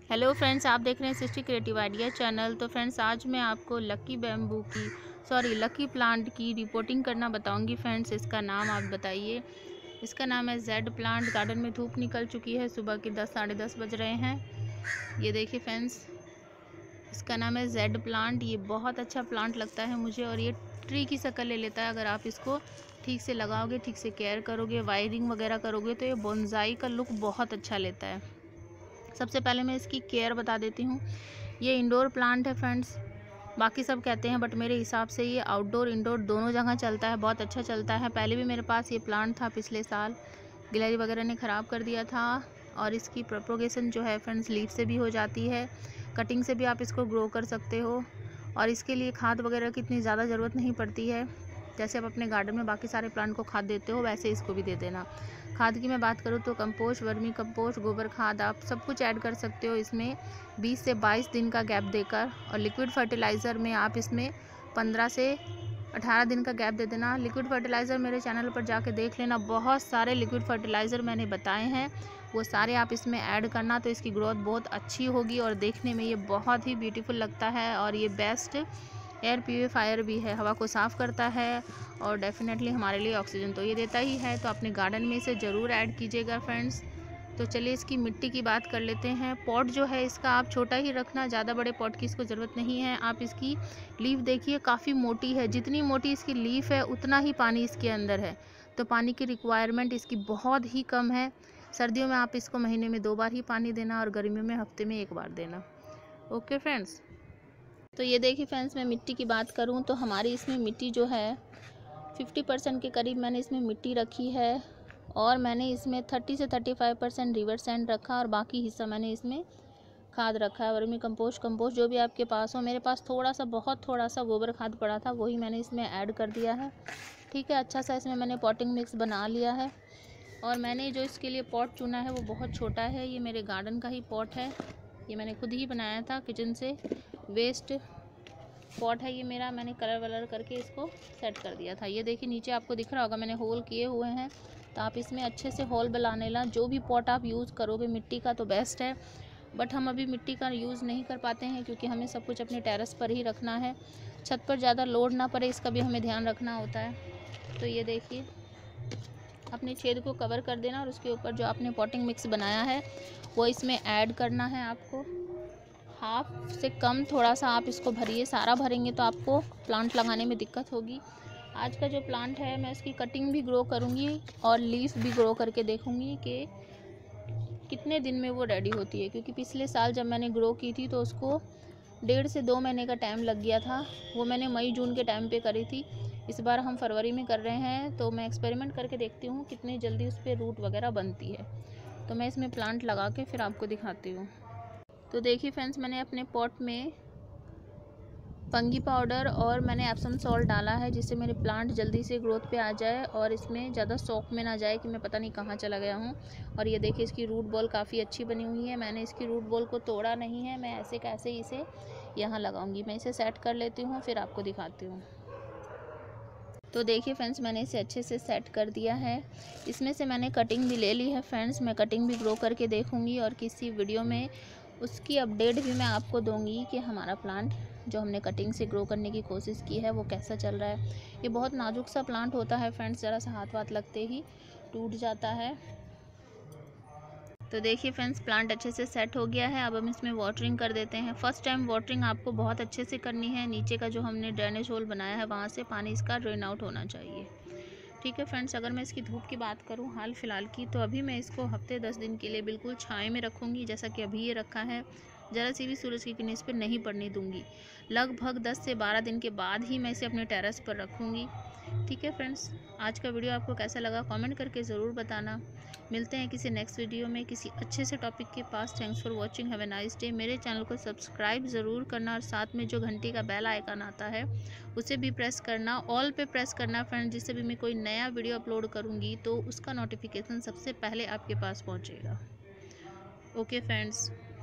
Hello friends, आप देख रहे हैं सृष्टि क्रिएटिव आइडिया चैनल। तो फ्रेंड्स, आज मैं आपको लकी प्लांट की रिपोर्टिंग करना बताऊंगी। फ्रेंड्स, इसका नाम आप बताइए। इसका नाम है जेड प्लांट। गार्डन में धूप निकल चुकी है, सुबह के 10 साढ़े 10 बज रहे हैं। ये देखिए फ्रेंड्स, इसका नाम है जेड प्लांट। ये बहुत अच्छा प्लांट लगता है मुझे, और ये ट्री की शक्ल ले लेता है अगर आप इसको ठीक से लगाओगे, ठीक से केयर करोगे, वायरिंग वगैरह करोगे तो ये बोनसाई का लुक बहुत अच्छा लेता है। सबसे पहले मैं इसकी केयर बता देती हूँ। ये इंडोर प्लांट है फ्रेंड्स, बाकी सब कहते हैं बट मेरे हिसाब से ये आउटडोर इंडोर दोनों जगह चलता है, बहुत अच्छा चलता है। पहले भी मेरे पास ये प्लांट था, पिछले साल गिलहरी वगैरह ने ख़राब कर दिया था। और इसकी प्रोपोगेशन जो है फ्रेंड्स लीफ से भी हो जाती है, कटिंग से भी आप इसको ग्रो कर सकते हो। और इसके लिए खाद वगैरह की इतनी ज़्यादा ज़रूरत नहीं पड़ती है। जैसे आप अपने गार्डन में बाकी सारे प्लांट को खाद देते हो, वैसे इसको भी दे देना। खाद की मैं बात करूँ तो कंपोस्ट, वर्मी कंपोस्ट, गोबर खाद, आप सब कुछ ऐड कर सकते हो इसमें 20 से 22 दिन का गैप देकर। और लिक्विड फर्टिलाइज़र में आप इसमें 15 से 18 दिन का गैप दे देना। लिक्विड फर्टिलाइज़र मेरे चैनल पर जाके देख लेना, बहुत सारे लिक्विड फर्टिलाइज़र मैंने बताए हैं, वो सारे आप इसमें ऐड करना, तो इसकी ग्रोथ बहुत अच्छी होगी और देखने में ये बहुत ही ब्यूटीफुल लगता है। और ये बेस्ट एयर प्यूरीफायर भी है, हवा को साफ़ करता है और डेफिनेटली हमारे लिए ऑक्सीजन तो ये देता ही है। तो अपने गार्डन में इसे ज़रूर ऐड कीजिएगा फ्रेंड्स। तो चलिए इसकी मिट्टी की बात कर लेते हैं। पॉट जो है इसका आप छोटा ही रखना, ज़्यादा बड़े पॉट की इसको ज़रूरत नहीं है। आप इसकी लीफ देखिए, काफ़ी मोटी है, जितनी मोटी इसकी लीफ है उतना ही पानी इसके अंदर है, तो पानी की रिक्वायरमेंट इसकी बहुत ही कम है। सर्दियों में आप इसको महीने में 2 बार ही पानी देना और गर्मियों में हफ्ते में 1 बार देना। ओके फ्रेंड्स, तो ये देखिए फ्रेंड्स, मैं मिट्टी की बात करूँ तो हमारी इसमें मिट्टी जो है 50% के करीब मैंने इसमें मिट्टी रखी है, और मैंने इसमें 30 से 35% रिवर सैंड रखा, और बाकी हिस्सा मैंने इसमें खाद रखा है। वर्मी कंपोस्ट जो भी आपके पास हो। मेरे पास बहुत थोड़ा सा गोबर खाद पड़ा था, वही मैंने इसमें ऐड कर दिया है। ठीक है, अच्छा सा इसमें मैंने पॉटिंग मिक्स बना लिया है। और मैंने जो इसके लिए पॉट चुना है वो बहुत छोटा है, ये मेरे गार्डन का ही पॉट है, ये मैंने खुद ही बनाया था किचन से वेस्ट पॉट है ये मेरा। मैंने कलर वलर करके इसको सेट कर दिया था। ये देखिए नीचे आपको दिख रहा होगा मैंने होल किए हुए हैं, तो आप इसमें अच्छे से होल बनाने ला। जो भी पॉट आप यूज़ करोगे मिट्टी का तो बेस्ट है, बट हम अभी मिट्टी का यूज़ नहीं कर पाते हैं क्योंकि हमें सब कुछ अपने टेरेस पर ही रखना है। छत पर ज़्यादा लोड ना पड़े इसका भी हमें ध्यान रखना होता है। तो ये देखिए, अपने छेद को कवर कर देना और उसके ऊपर जो आपने पॉटिंग मिक्स बनाया है वो इसमें ऐड करना है आपको। हाफ से कम थोड़ा सा आप इसको भरिए, सारा भरेंगे तो आपको प्लांट लगाने में दिक्कत होगी। आज का जो प्लांट है मैं उसकी कटिंग भी ग्रो करूँगी और लीफ भी ग्रो करके देखूँगी कि कितने दिन में वो रेडी होती है, क्योंकि पिछले साल जब मैंने ग्रो की थी तो उसको 1.5 से 2 महीने का टाइम लग गया था। वो मैंने मई जून के टाइम पे करी थी, इस बार हम फरवरी में कर रहे हैं, तो मैं एक्सपेरिमेंट करके देखती हूँ कितनी जल्दी उस पर रूट वगैरह बनती है। तो मैं इसमें प्लांट लगा के फिर आपको दिखाती हूँ। तो देखिए फ्रेंड्स, मैंने अपने पॉट में फंगी पाउडर और मैंने एप्सम सॉल्ट डाला है, जिससे मेरे प्लांट जल्दी से ग्रोथ पे आ जाए और इसमें ज़्यादा शॉक में ना जाए कि मैं पता नहीं कहाँ चला गया हूँ। और ये देखिए इसकी रूट बॉल काफ़ी अच्छी बनी हुई है, मैंने इसकी रूट बॉल को तोड़ा नहीं है, मैं ऐसे कैसे इसे यहाँ लगाऊंगी। मैं इसे सेट कर लेती हूँ फिर आपको दिखाती हूँ। तो देखिए फ्रेंड्स, मैंने इसे अच्छे से सेट कर दिया है। इसमें से मैंने कटिंग भी ले ली है फ्रेंड्स, मैं कटिंग भी ग्रो करके देखूँगी और किसी वीडियो में उसकी अपडेट भी मैं आपको दूंगी कि हमारा प्लांट जो हमने कटिंग से ग्रो करने की कोशिश की है वो कैसा चल रहा है। ये बहुत नाजुक सा प्लांट होता है फ्रेंड्स, ज़रा सा हाथ वाथ लगते ही टूट जाता है। तो देखिए फ्रेंड्स, प्लांट अच्छे से सेट हो गया है। अब हम इसमें वाटरिंग कर देते हैं। फर्स्ट टाइम वाटरिंग आपको बहुत अच्छे से करनी है। नीचे का जो हमने ड्रेनेज होल बनाया है वहाँ से पानी इसका ड्रेन आउट होना चाहिए। ठीक है फ्रेंड्स, अगर मैं इसकी धूप की बात करूँ हाल फिलहाल की, तो अभी मैं इसको हफ्ते 10 दिन के लिए बिल्कुल छाँव में रखूँगी, जैसा कि अभी ये रखा है। ज़रा सी भी सूरज की किरण इस पर नहीं पड़ने दूँगी। लगभग 10 से 12 दिन के बाद ही मैं इसे अपने टेरेस पर रखूँगी। ठीक है फ्रेंड्स, आज का वीडियो आपको कैसा लगा कमेंट करके ज़रूर बताना। मिलते हैं किसी नेक्स्ट वीडियो में किसी अच्छे से टॉपिक के पास। Thanks for watching, have a nice day. मेरे चैनल को सब्सक्राइब ज़रूर करना और साथ में जो घंटी का बेल आइकन आता है उसे भी प्रेस करना, ऑल पे प्रेस करना फ्रेंड्स, जिससे भी मैं कोई नया वीडियो अपलोड करूँगी तो उसका नोटिफिकेशन सबसे पहले आपके पास पहुँचेगा। Okay friends.